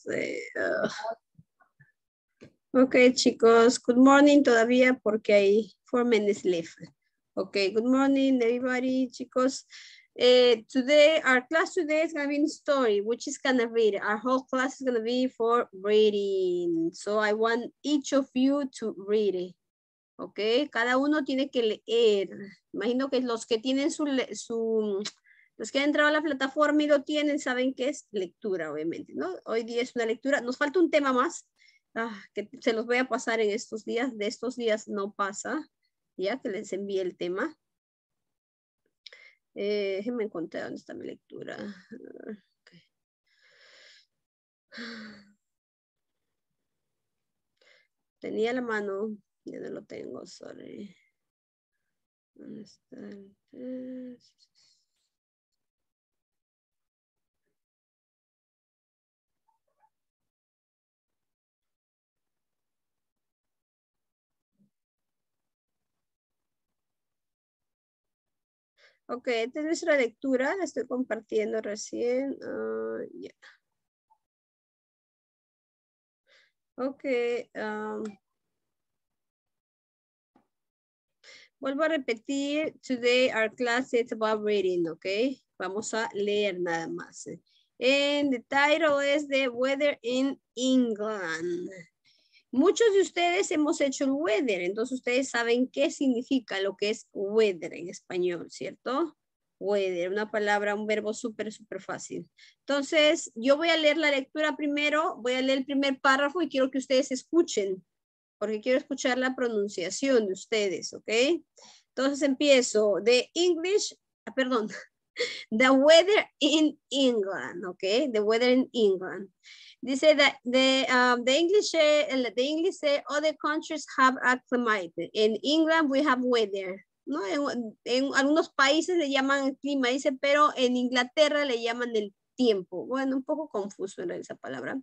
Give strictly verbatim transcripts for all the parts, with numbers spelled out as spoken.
sé. Uh, ok, chicos. Good morning todavía porque hay four minutes left. Okay, good morning, everybody, chicos. Uh, today, our class today is going to be in story, which is going to read. Our whole class is going to be for reading. So I want each of you to read it. Ok, cada uno tiene que leer. Imagino que los que tienen su, su, los que han entrado a la plataforma y lo tienen, saben que es lectura, obviamente, ¿no? Hoy día es una lectura. Nos falta un tema más, ah, que se los voy a pasar en estos días. De estos días no pasa, ya que les envíe el tema. Eh, déjenme encontrar dónde está mi lectura. Okay. Tenía la mano, ya no lo tengo, sorry. ¿Dónde está el test? Ok, esta es nuestra lectura, la estoy compartiendo recién. Uh, yeah. Ok. Um, vuelvo a repetir. Today our class is about reading, ok. Vamos a leer nada más. And the title is The Weather in England. Muchos de ustedes hemos hecho el weather, entonces ustedes saben qué significa lo que es weather en español, ¿cierto? Weather, una palabra, un verbo súper, súper fácil. Entonces, yo voy a leer la lectura primero, voy a leer el primer párrafo y quiero que ustedes escuchen, porque quiero escuchar la pronunciación de ustedes, ¿ok? Entonces empiezo. The English, ah, perdón, the weather in England, ¿ok? The weather in England. Dice that the, um, the English say, the English say other countries have acclimated. In England we have weather. ¿No? En, en algunos países le llaman el clima, dice, pero en Inglaterra le llaman el tiempo. Bueno, un poco confuso en esa palabra.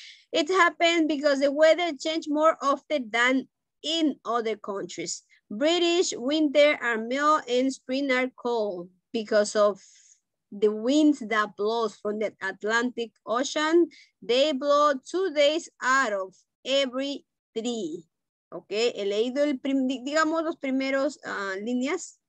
It happened because the weather changed more often than in other countries. British winter are mild and spring are cold because of the winds that blows from the Atlantic Ocean. They blow two days out of every three. Ok, he leído el prim digamos los primeros uh, líneas.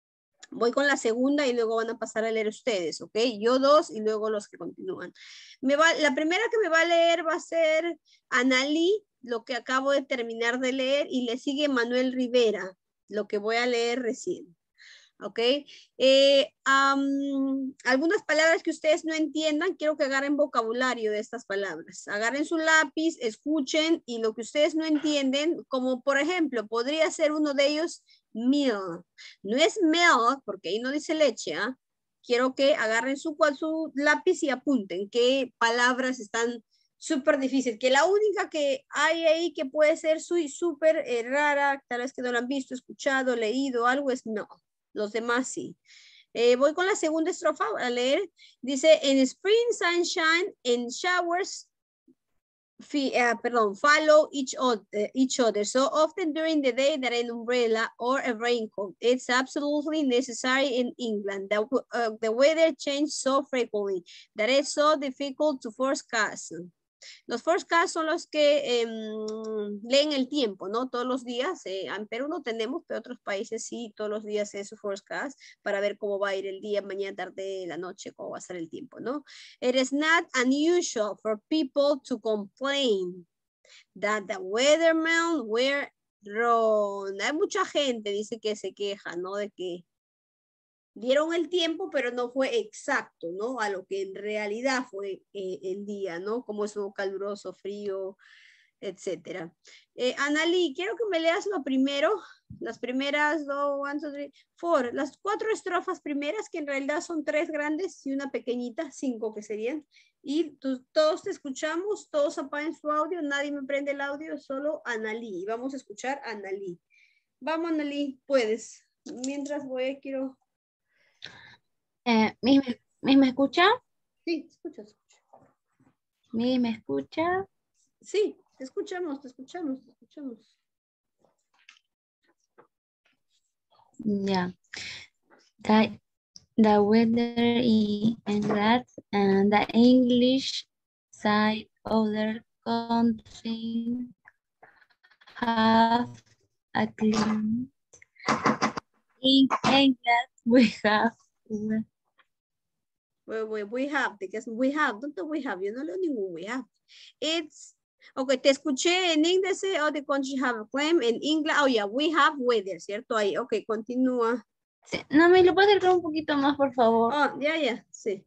Voy con la segunda y luego van a pasar a leer ustedes, ok. Yo dos y luego los que continúan. Me va, la primera que me va a leer va a ser Analí, lo que acabo de terminar de leer, y le sigue Manuel Rivera, lo que voy a leer recién. ¿Ok? Eh, um, algunas palabras que ustedes no entiendan, quiero que agarren vocabulario de estas palabras. Agarren su lápiz, escuchen, y lo que ustedes no entienden, como por ejemplo, podría ser uno de ellos, milk. No es milk, porque ahí no dice leche, ¿ah? ¿eh? Quiero que agarren su, su lápiz y apunten qué palabras están súper difíciles, que la única que hay ahí que puede ser súper eh, rara, tal vez que no lo han visto, escuchado, leído, algo es no. Los demás sí. Eh, voy con la segunda estrofa a leer. Dice, in spring sunshine and showers, uh, perdón, follow each other, each other. So often during the day that an umbrella or a raincoat, it's absolutely necessary in England. The, uh, the weather changes so frequently that it's so difficult to forecast. Los forecasts son los que eh, leen el tiempo, ¿no? Todos los días. Eh, en Perú no tenemos, pero otros países sí, todos los días es su forecast para ver cómo va a ir el día, mañana, tarde, la noche, cómo va a ser el tiempo, ¿no? It is not unusual for people to complain that the weathermen were wrong. Hay mucha gente, dice, que se queja, ¿no? De que dieron el tiempo, pero no fue exacto, ¿no? A lo que en realidad fue eh, el día, ¿no? Como estuvo caluroso, frío, etcétera. Eh, Analí, quiero que me leas lo primero, las primeras, dos, one, two, three, four, las cuatro estrofas primeras, que en realidad son tres grandes y una pequeñita, cinco que serían. Y tú, todos te escuchamos, todos apaguen su audio, nadie me prende el audio, solo Analí. Vamos a escuchar a Analí. Vamos, Analí, puedes. Mientras voy, quiero... Eh, ¿me, me, ¿Me escucha? Sí, te escucho, te escucho. ¿Me, me escucha? Sí, te escuchamos, te escuchamos, te escuchamos. Yeah. The, the weather in that and the English side other countries have a climate. In England, we have We, we, we have, because we have, ¿dónde we have? Yo no leo ningún we have. It's, ok, te escuché en inglés, eh, all the countries have a claim. En inglés, oh yeah, we have weather, ¿cierto? Ahí, ok, continúa. Sí, no, me lo puedo acercar un poquito más, por favor. Oh, ya, ya, sí.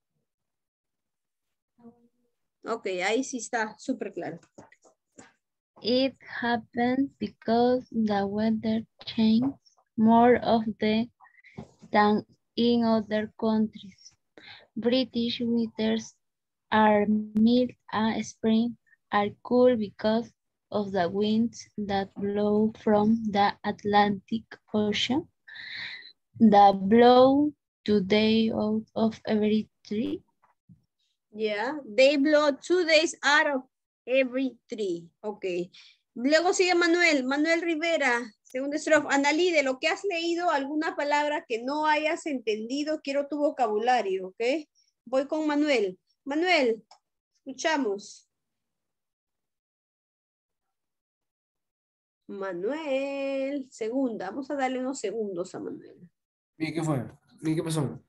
Ok, ahí sí está súper claro. It happens because the weather changes more often than in other countries. British winters are mild and spring are cool because of the winds that blow from the Atlantic Ocean that blow today out of every tree. Yeah, they blow two days out of every three. Ok. Luego sigue Manuel. Manuel Rivera, segunda estrofa. Analí, de lo que has leído, alguna palabra que no hayas entendido, quiero tu vocabulario, ¿ok? Voy con Manuel. Manuel, escuchamos. Manuel, segunda. Vamos a darle unos segundos a Manuel. ¿Y qué fue? ¿Y qué pasó?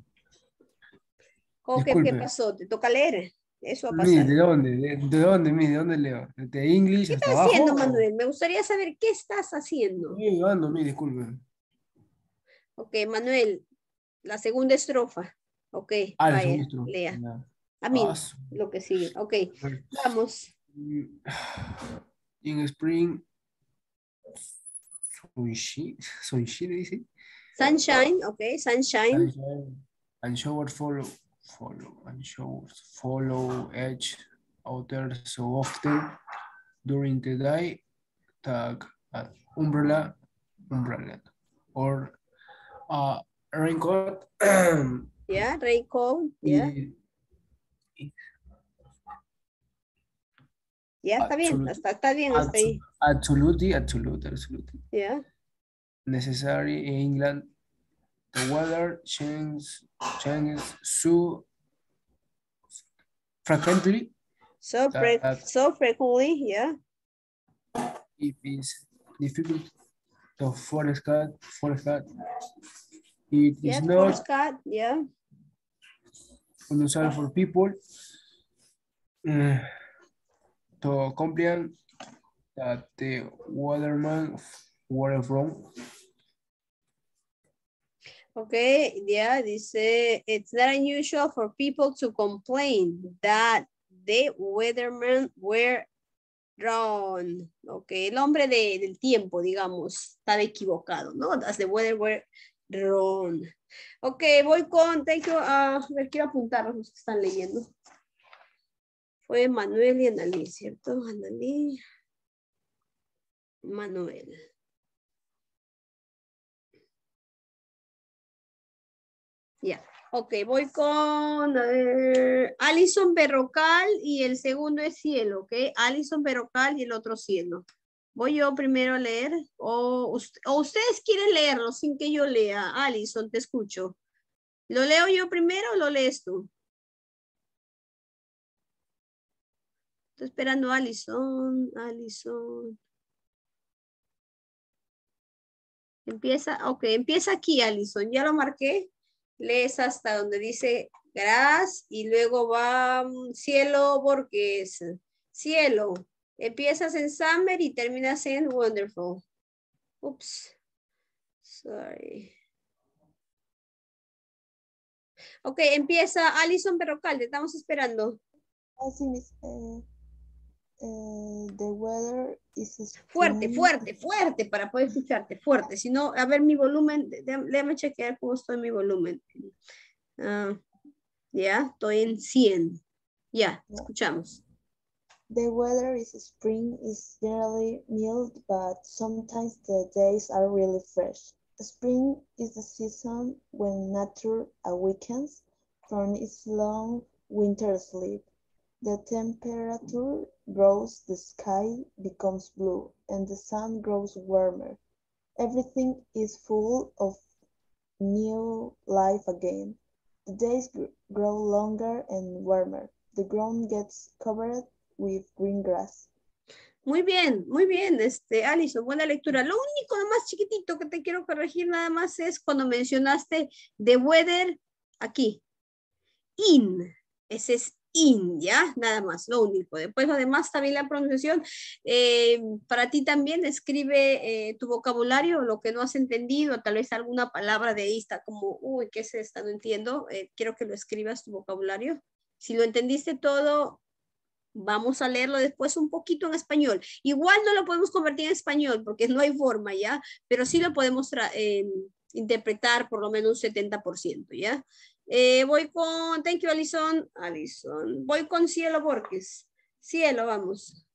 ¿Cómo que qué Disculpe. pasó? ¿Te toca leer? Eso va a Mi, pasar. ¿de dónde? ¿De, de dónde, mi? ¿De dónde leo? ¿De English ¿Qué hasta estás abajo? haciendo, o- Manuel? Me gustaría saber qué estás haciendo. Estoy llegando, mi, disculpe. Ok, Manuel, la segunda estrofa. Ok, Ah, el vaya, suministro. lea. Ya. A Ah, mí, su- lo que sigue. Ok, a ver. vamos. Mm, In spring, sunshine, sunshine, dice. Sunshine, ok, sunshine. Sunshine. And showers follow, follow, and showers follow each other so often during the day. Tag an umbrella, umbrella, or a raincoat. Ya, raincoat, ya. y Ya, está bien, absolute, hasta, está bien hasta ahí. absolutely, absolutely, absolutely Ya, necessary in England. The weather changes, changes so frequently so, fre that so frequently, ya. it is difficult to forecast. forecast. It Ya, is not Scott, ya. unusual for people uh, to comprehend that the weatherman were wrong. Okay, yeah, dice, it's not unusual for people to complain that the weathermen were wrong. Okay, el hombre de, del tiempo, digamos, estaba equivocado, ¿no? As the weather were wrong. Ok, voy con, thank you, uh, a ver, quiero apuntar a los que están leyendo. Fue Manuel y Analí, ¿cierto? Analí, Manuel. Ya, yeah. Ok, voy con eh, Alison Berrocal y el segundo es Cielo, ¿ok? Alison Berrocal y el otro Cielo. ¿Voy yo primero a leer? ¿O, ust o ustedes quieren leerlo sin que yo lea? Alison, te escucho. ¿Lo leo yo primero o lo lees tú? Estoy esperando a Alison, Alison. Empieza, ok, empieza aquí, Alison. Ya lo marqué. Lees hasta donde dice grass y luego va um, cielo porque es cielo. Empiezas en summer y terminas en wonderful. Oops. Sorry. Ok, empieza Alison Berrocal, te estamos esperando. Así mis, eh, eh, the weather is Fuerte, spring. fuerte, fuerte para poder escucharte, fuerte. Si no, a ver mi volumen, déjame, déjame chequear cómo estoy en mi volumen. Uh, ya, estoy en cien. Ya, escuchamos. The weather is spring is generally mild, but sometimes the days are really fresh. Spring is the season when nature awakens from its long winter sleep. The temperature grows, the sky becomes blue, and the sun grows warmer. Everything is full of new life again. The days grow longer and warmer. the ground gets covered with green grass. Muy bien, muy bien, este, Alison, buena lectura. Lo único, lo más chiquitito que te quiero corregir nada más es cuando mencionaste the weather aquí. In, ese es in, ¿ya? Nada más, lo único. Después lo demás también la pronunciación. Eh, para ti también escribe eh, tu vocabulario, lo que no has entendido, tal vez alguna palabra de esta como, uy, ¿qué es esta? No entiendo. Eh, quiero que lo escribas tu vocabulario. Si lo entendiste todo, vamos a leerlo después un poquito en español. Igual no lo podemos convertir en español porque no hay forma, ¿ya? Pero sí lo podemos eh, interpretar por lo menos un setenta por ciento, ¿ya? Eh, voy con, thank you, Alison. Alison. Voy con Cielo Borges. Cielo, vamos.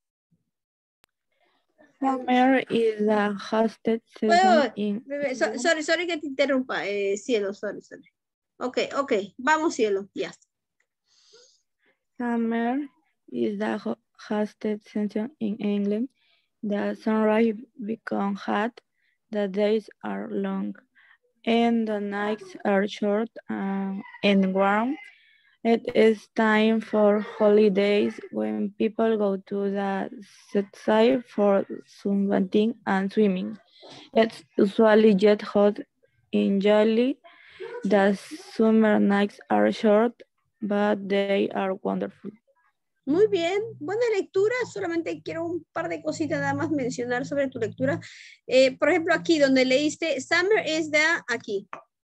Summer is the hottest season Wait, in wait, wait. So, sorry, sorry que te interrumpa. Eh, Cielo, sorry, sorry. Ok, ok. Vamos, Cielo. Ya. Summer is the ho- hottest season in England. The sunrise becomes hot, the days are long, and the nights are short uh, and warm. It is time for holidays when people go to the seaside for sunbathing and swimming. It's usually jet hot in July. The summer nights are short, but they are wonderful. Muy bien, buena lectura. Solamente quiero un par de cositas nada más mencionar sobre tu lectura. Eh, por ejemplo, aquí donde leíste, summer is the, aquí.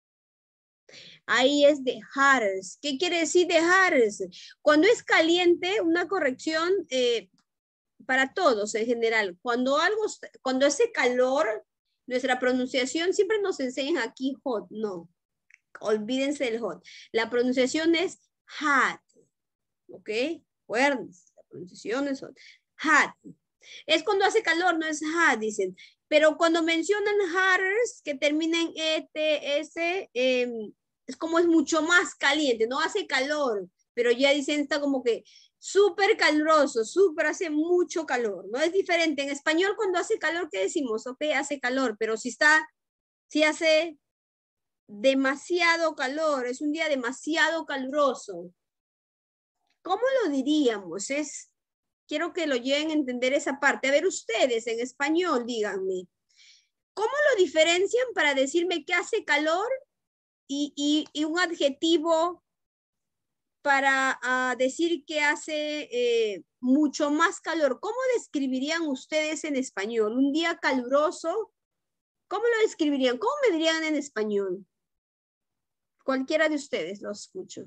Ahí es de hottest. ¿Qué quiere decir de hottest? Cuando es caliente, una corrección eh, para todos en general. Cuando algo, cuando hace calor, nuestra pronunciación siempre nos enseñan aquí hot. No, olvídense del hot. La pronunciación es hot. ¿Ok? Acuérdense, la pronunciación es hot. Hot. Es cuando hace calor, no es hot, dicen. Pero cuando mencionan hotters, que termina en E T S, eh, es como es mucho más caliente, no hace calor, pero ya dicen, está como que súper caluroso, súper hace mucho calor, ¿no? Es diferente. En español, cuando hace calor, ¿qué decimos? Ok, hace calor, pero si está, si hace demasiado calor, es un día demasiado caluroso. ¿Cómo lo diríamos? Es, quiero que lo lleguen a entender esa parte. A ver, ustedes en español, díganme, ¿cómo lo diferencian para decirme que hace calor y, y, y un adjetivo para uh, decir que hace eh, mucho más calor? ¿Cómo describirían ustedes en español? Un día caluroso, ¿cómo lo describirían? ¿Cómo me dirían en español? Cualquiera de ustedes, lo escucho.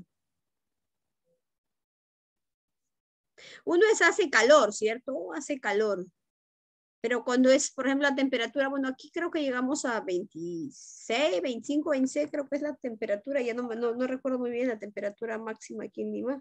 Uno es hace calor, ¿cierto? Hace calor. Pero cuando es, por ejemplo, la temperatura, bueno, aquí creo que llegamos a veintiséis, veinticinco, veintiséis, creo que es la temperatura, ya no, no, no recuerdo muy bien la temperatura máxima aquí en Lima.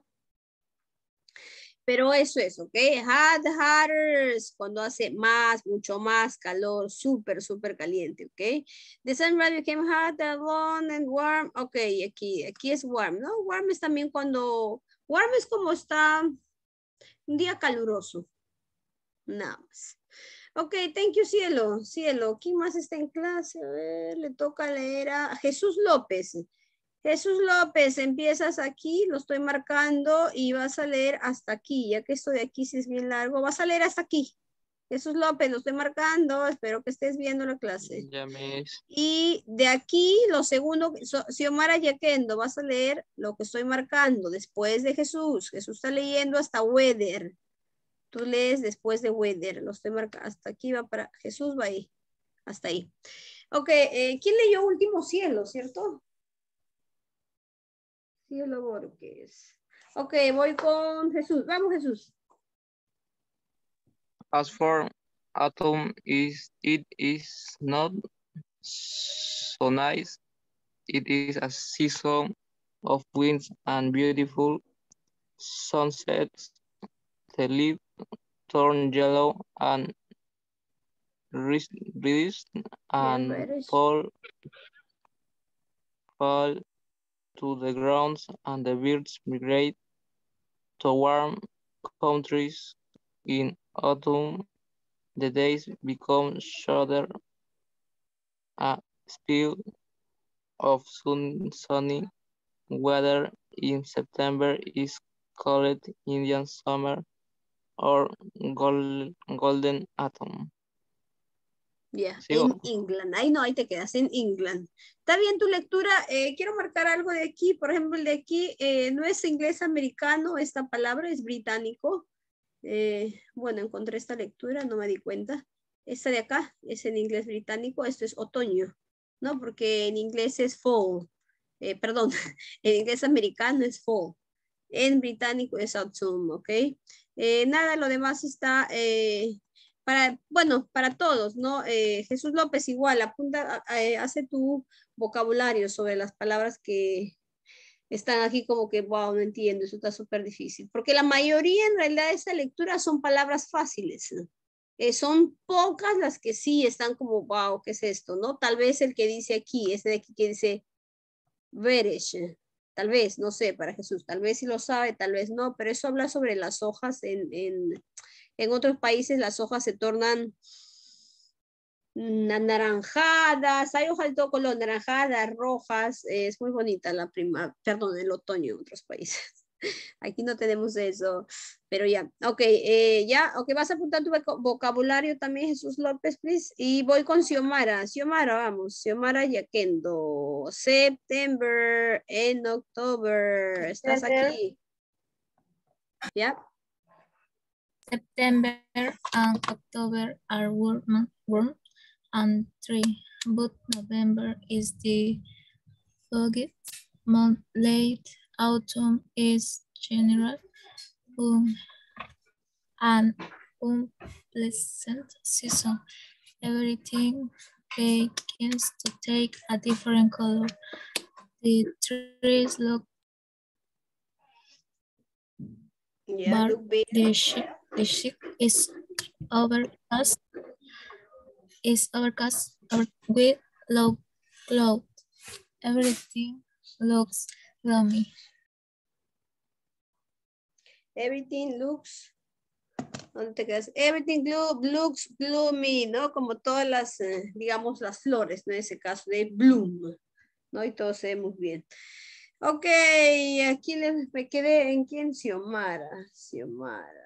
Pero eso es, ¿ok? Hot, hotter, cuando hace más, mucho más calor, súper, súper caliente, ¿ok? The sunrise became hot, long and warm. Ok, aquí, aquí es warm, ¿no? Warm es también cuando, warm es como está un día caluroso. Nada más. Ok, thank you, Cielo. Cielo, ¿quién más está en clase? A ver, le toca leer a Jesús López. Jesús López, empiezas aquí, lo estoy marcando y vas a leer hasta aquí. Ya que esto de aquí si es bien largo, vas a leer hasta aquí. Jesús López, lo estoy marcando. Espero que estés viendo la clase. Ya, Miss. Y de aquí, lo segundo, Xiomara Yaquendo, vas a leer lo que estoy marcando después de Jesús. Jesús está leyendo hasta weather. Tú lees después de weather, lo estoy marcando, hasta aquí va para, Jesús va ahí, hasta ahí. Ok, eh, ¿quién leyó Último Cielo, cierto? Cielo Borges. Ok, voy con Jesús, vamos Jesús. As for autumn, is it is not so nice. It is a season of winds and beautiful sunsets. The leaves turn yellow and reddish and Yeah, fall, fall to the ground, and the birds migrate to warm countries. In autumn, the days become shorter. A spell of sun, sunny weather in September is called Indian Summer or gold, Golden Autumn. Ya, ¿Sigo? en England. Ahí no, ahí te quedas, en England. Está bien tu lectura. Eh, quiero marcar algo de aquí. Por ejemplo, el de aquí eh, no es inglés americano, esta palabra es británico. Eh, bueno, encontré esta lectura, no me di cuenta. Esta de acá es en inglés británico, esto es otoño, ¿no? Porque en inglés es fall. Eh, perdón, en inglés americano es fall. En británico es autumn, ¿ok? Eh, nada, lo demás está... Eh, para, bueno, para todos, ¿no? Eh, Jesús López igual, apunta, eh, hace tu vocabulario sobre las palabras que están aquí como que, wow, no entiendo, eso está súper difícil. Porque la mayoría en realidad de esta lectura son palabras fáciles, ¿no? Eh, son pocas las que sí están como, wow, ¿qué es esto? ¿No? Tal vez el que dice aquí, ese de aquí que dice, Beresh, tal vez, no sé, para Jesús, tal vez sí lo sabe, tal vez no, pero eso habla sobre las hojas en... en En otros países las hojas se tornan anaranjadas, hay hojas de todo color, naranjadas, rojas, eh, es muy bonita la prima, perdón, el otoño en otros países. Aquí no tenemos eso, pero ya, ok, eh, ya, ok, vas a apuntar tu vocabulario también, Jesús López, please, y voy con Xiomara, Xiomara, vamos, Xiomara Yaquendo, September, en October, estás aquí, ya. September and October are warm, warm and dry, but November is the foggiest month. Late autumn is general um, an unpleasant season. Everything begins to take a different color. The trees look Yeah, but look big. the ship, the ship is overcast, is overcast with low cloud. Everything looks gloomy. Everything looks, ¿dónde te quedas? Everything glo looks gloomy, ¿no? Como todas las, eh, digamos, las flores, ¿no? En ese caso de bloom, ¿no? Y todos se ven muy bien. Ok, aquí les, me quedé en quién, Xiomara, Xiomara.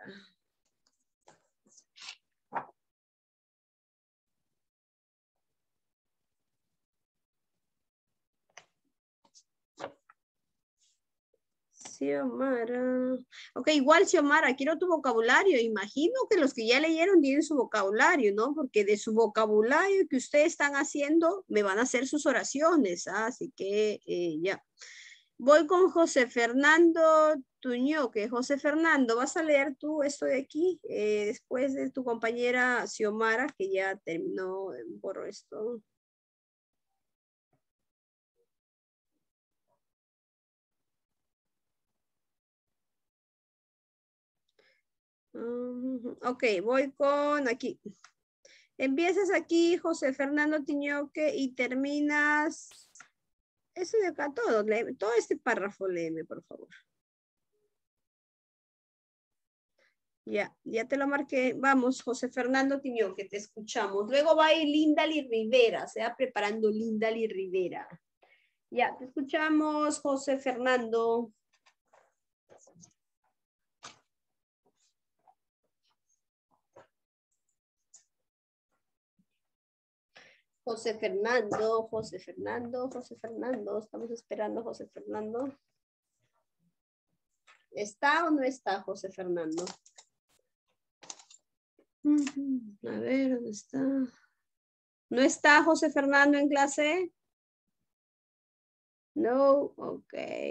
Xiomara. Ok, igual Xiomara, quiero tu vocabulario. Imagino que los que ya leyeron tienen su vocabulario, ¿no? Porque de su vocabulario que ustedes están haciendo, me van a hacer sus oraciones, ¿ah? Así que eh, ya. Voy con José Fernando Tuñoque. José Fernando, ¿vas a leer tú esto de aquí? Eh, después de tu compañera Xiomara, que ya terminó, borro esto. Ok, voy con aquí. Empiezas aquí, José Fernando Tiñoque, y terminas... Eso de acá, todo, léeme, todo este párrafo, léeme, por favor. Ya, ya te lo marqué. Vamos, José Fernando Tiñoque, te escuchamos. Luego va a ir Lindali Rivera, se va preparando Lindali Rivera. Ya, te escuchamos, José Fernando. José Fernando, José Fernando, José Fernando. Estamos esperando a José Fernando. ¿Está o no está José Fernando? A ver, ¿dónde está? ¿No está José Fernando en clase? No, ok.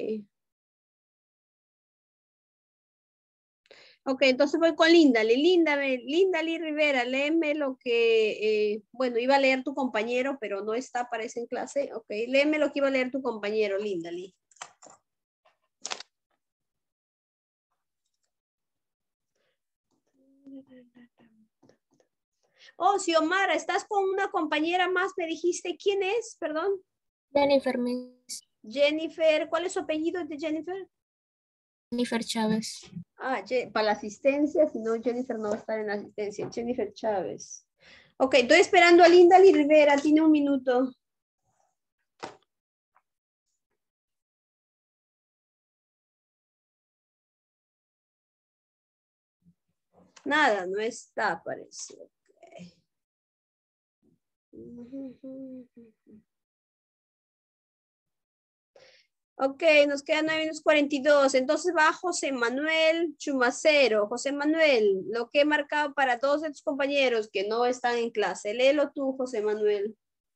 Ok, entonces voy con Lindali. Lindali, Lindali Rivera, léeme lo que, eh, bueno, iba a leer tu compañero, pero no está, parece en clase. Ok, léeme lo que iba a leer tu compañero, Lindali. Oh, Xiomara, estás con una compañera más, me dijiste, ¿quién es? Perdón. Jennifer, Miss. Jennifer, ¿cuál es su apellido de Jennifer? Jennifer Chávez. Ah, para la asistencia, si no, Jennifer no va a estar en la asistencia. Jennifer Chávez. Ok, estoy esperando a Lindali Rivera, tiene un minuto. Nada, no está, parece. Ok, nos quedan nueve minutos cuarenta y dos. Entonces va José Manuel Chumacero. José Manuel, lo que he marcado para todos estos compañeros que no están en clase. Léelo tú, José Manuel.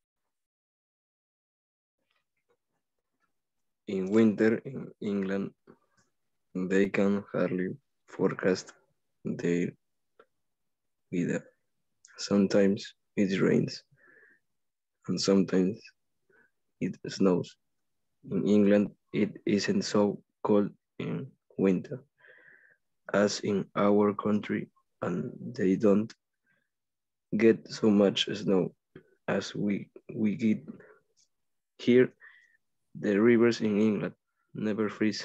In winter in England, they can hardly forecast their weather. Sometimes it rains and sometimes it snows. In England, it isn't so cold in winter as in our country, and they don't get so much snow as we, we get here. The rivers in England never freeze.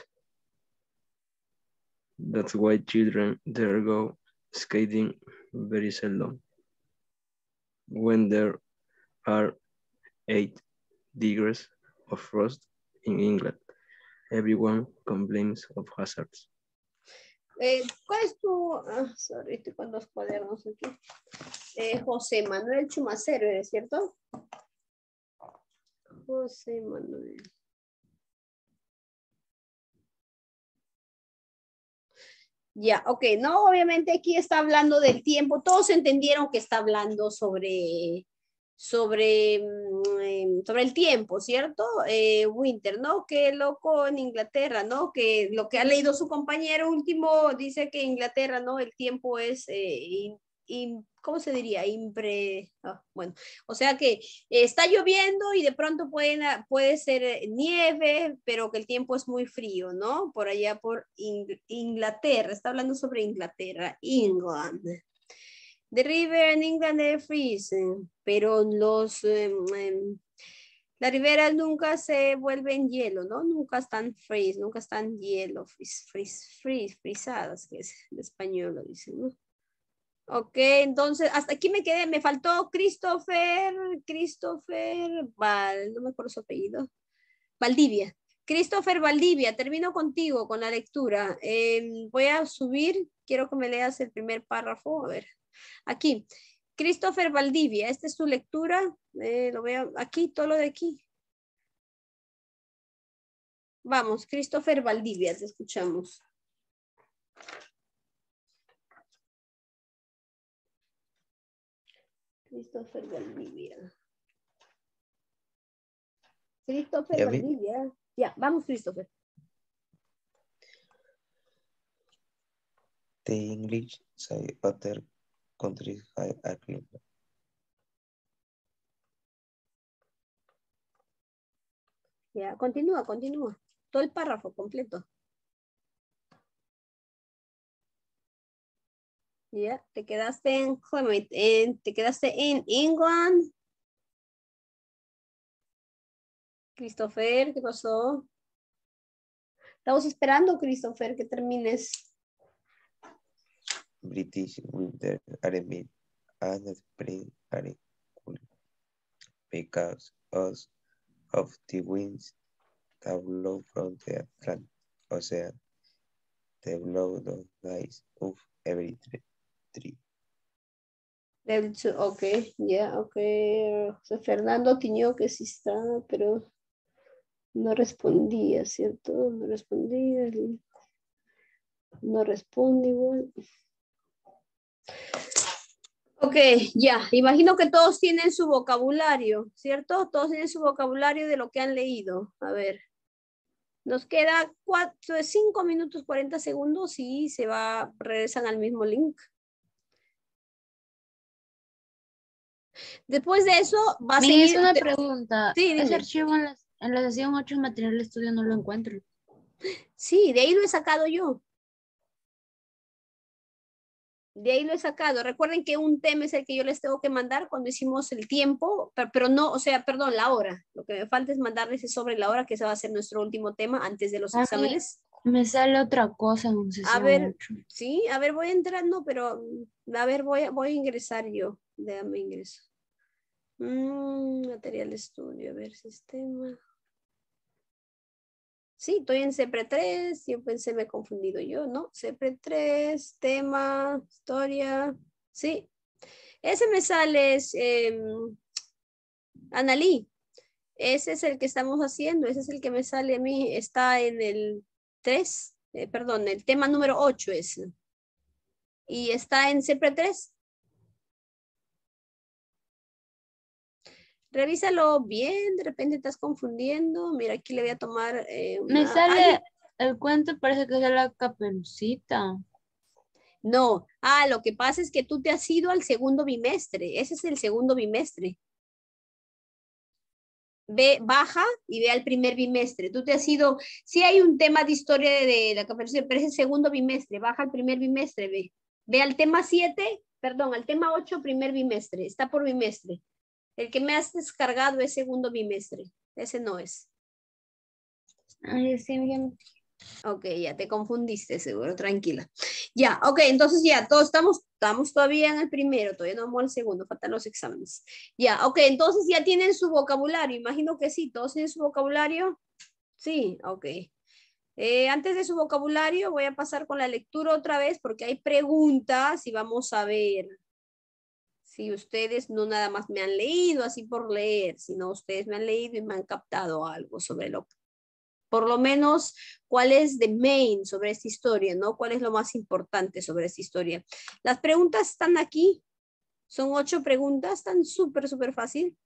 That's why children there go skating very seldom. When there are eight degrees of frost in England, everyone complains of hazards. Eh, ¿Cuál es tu...? Ah, sorry, estoy con dos cuadernos aquí. Eh, José Manuel Chumacero, ¿es cierto? José Manuel. Ya, ok. No, obviamente aquí está hablando del tiempo. Todos entendieron que está hablando sobre... sobre, sobre el tiempo, ¿cierto? Eh, Winter, ¿no? Qué loco en Inglaterra, ¿no? Que lo que ha leído su compañero último dice que en Inglaterra, ¿no? El tiempo es, eh, in, in, ¿cómo se diría? Impre, oh, bueno, o sea que eh, está lloviendo y de pronto pueden, puede ser nieve, pero que el tiempo es muy frío, ¿no? Por allá por In, Inglaterra, está hablando sobre Inglaterra, England. The river in England they freeze, pero los, eh, eh, las riberas nunca se vuelven hielo, ¿no? Nunca están freeze, nunca están hielo, freeze, freeze, freeze, frisadas, que es en español lo dicen, ¿no? Ok, entonces hasta aquí me quedé, me faltó Christopher, Christopher, Val, no me acuerdo su apellido, Valdivia. Christopher Valdivia, termino contigo con la lectura. Eh, voy a subir, quiero que me leas el primer párrafo, a ver. Aquí, Christopher Valdivia, esta es tu lectura, eh, lo veo aquí, todo lo de aquí. Vamos, Christopher Valdivia, te escuchamos. Christopher Valdivia. Christopher ¿Ya Valdivia. Ya, vamos, Christopher. The English say other countries have a climate. Ya, continúa, continúa. Todo el párrafo completo. Ya, te quedaste en climate, en, te quedaste en England. Christopher, ¿qué pasó? Estamos esperando, Christopher, que termines. British winter are mild and spring are cool because of the winds that blow from the Atlantic Ocean. They blow the ice off every tree. Ok, ya, yeah, ok. José Fernando Tiñó que sí está, pero no respondía, ¿cierto? No respondía. No responde igual. Ok, ya. Imagino que todos tienen su vocabulario, ¿cierto? Todos tienen su vocabulario de lo que han leído. A ver. Nos queda cuatro, cinco minutos, cuarenta segundos y se va, regresan al mismo link. Después de eso va a Me seguir... hizo una pregunta. Sí, dime. Ese archivo en la, en la sesión ocho material de estudio no lo encuentro. Sí, de ahí lo he sacado yo. De ahí lo he sacado. Recuerden que un tema es el que yo les tengo que mandar cuando hicimos el tiempo, pero no, o sea, perdón, la hora. Lo que me falta es mandarles sobre la hora, que ese va a ser nuestro último tema antes de los A mí exámenes. me sale otra cosa en sesión A ver, ocho. sí, a ver, voy entrando, pero a ver, voy, voy a ingresar yo. Déjame ingreso. Mm, material de estudio, a ver, sistema. Sí, estoy en C P R E tres, yo pensé me he confundido yo, ¿no? C P R E tres, tema, historia, sí. Ese me sale, es, eh, Analí. Ese es el que estamos haciendo, ese es el que me sale a mí, está en el tres, eh, perdón, el tema número ocho es. Y está en C P R E tres. Revísalo bien, de repente estás confundiendo. Mira, aquí le voy a tomar eh, una... Me sale Ay, el cuento, parece que es de la Caperucita. no, ah, lo que pasa es que tú te has ido al segundo bimestre. Ese es el segundo bimestre. Ve, baja y ve al primer bimestre. Tú te has ido, sí hay un tema de historia de, de la Caperucita, pero es el segundo bimestre. Baja al primer bimestre, ve. Ve al tema siete, perdón, al tema ocho, primer bimestre. Está por bimestre. El que me has descargado es segundo bimestre. Ese no es. Ay, sí, bien. Ok, ya te confundiste, seguro, tranquila. Ya, ok, entonces ya, todos estamos, estamos todavía en el primero, todavía no vamos al segundo, faltan los exámenes. Ya, ok, entonces ya tienen su vocabulario, imagino que sí, todos tienen su vocabulario. Sí, ok. Eh, antes de su vocabulario voy a pasar con la lectura otra vez porque hay preguntas y vamos a ver si ustedes no nada más me han leído así por leer, sino ustedes me han leído y me han captado algo sobre lo que por lo menos cuál es the main sobre esta historia, ¿no? ¿Cuál es lo más importante sobre esta historia? Las preguntas están aquí. Son ocho preguntas, están súper, súper fácil.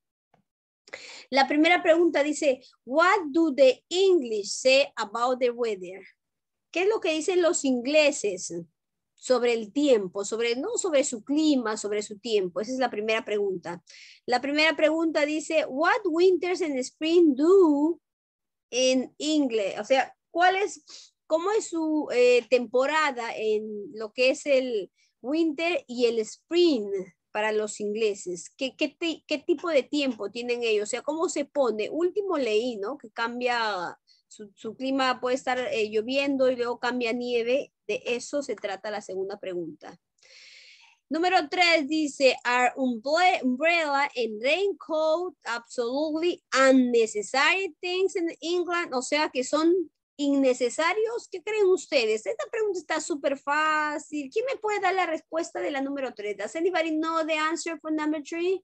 La primera pregunta dice, what do the English say about the weather? ¿Qué es lo que dicen los ingleses sobre el tiempo? Sobre, no sobre su clima, sobre su tiempo. Esa es la primera pregunta. La primera pregunta dice, what winters and spring do en inglés, o sea, ¿cuál es, cómo es su eh, temporada en lo que es el winter y el spring para los ingleses? ¿Qué, qué, qué tipo de tiempo tienen ellos? O sea, ¿cómo se pone? Último leí, ¿no? Que cambia, su, su clima puede estar eh, lloviendo y luego cambia nieve. De eso se trata la segunda pregunta. Número tres dice, are umbrella and raincoat absolutely unnecessary things in England? O sea, que son innecesarios. ¿Qué creen ustedes? Esta pregunta está súper fácil. ¿Quién me puede dar la respuesta de la número tres? Does anybody know the answer for number three?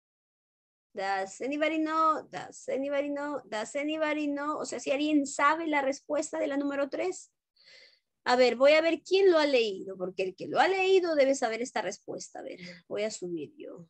Does anybody know? Does anybody know? Does anybody know? O sea, si alguien sabe la respuesta de la número tres. A ver, voy a ver quién lo ha leído, porque el que lo ha leído debe saber esta respuesta. A ver, voy a subir yo.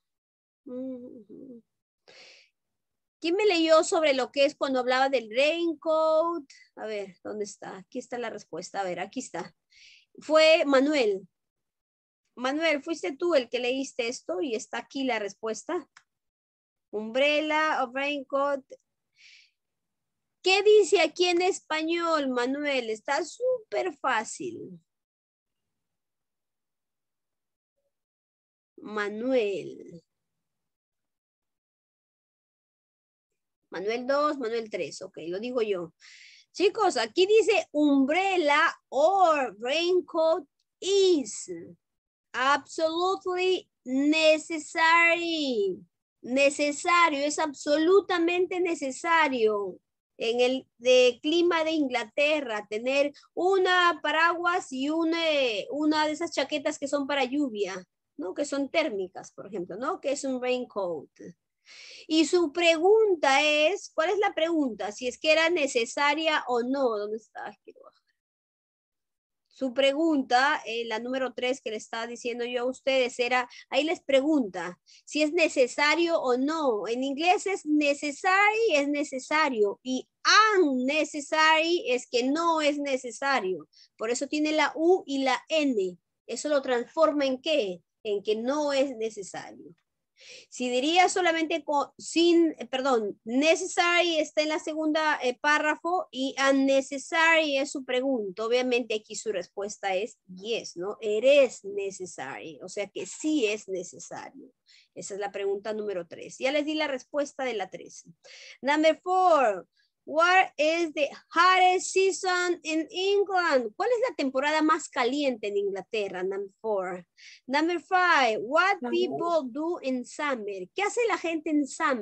¿Quién me leyó sobre lo que es cuando hablaba del raincoat? A ver, ¿dónde está? Aquí está la respuesta. A ver, aquí está. Fue Manuel. Manuel, ¿fuiste tú el que leíste esto? Y está aquí la respuesta. Umbrella o raincoat. ¿Qué dice aquí en español, Manuel? Está súper fácil. Manuel. Manuel dos, Manuel tres. Ok, lo digo yo. Chicos, aquí dice umbrella or raincoat is absolutely necessary. Necesario, es absolutamente necesario. En el de clima de Inglaterra, tener una paraguas y una, una de esas chaquetas que son para lluvia, ¿no? Que son térmicas, por ejemplo, ¿no? Que es un raincoat. Y su pregunta es, ¿cuál es la pregunta? Si es que era necesaria o no. ¿Dónde está? Su pregunta, eh, la número tres que le estaba diciendo yo a ustedes era, ahí les pregunta si es necesario o no. En inglés es necessary, es necesario. Y unnecessary es que no es necesario. Por eso tiene la U y la N. Eso lo transforma en ¿qué? En que no es necesario. Si diría solamente con, sin, perdón, necessary está en la segunda eh, párrafo y unnecessary es su pregunta. Obviamente aquí su respuesta es yes, ¿no? Eres necessary, o sea que sí es necesario. Esa es la pregunta número tres. Ya les di la respuesta de la tres. Number four. What is the hottest season in England? ¿Cuál es la temporada más caliente en Inglaterra? Number four. Number five. What people do in summer? ¿Qué hace la gente en summer?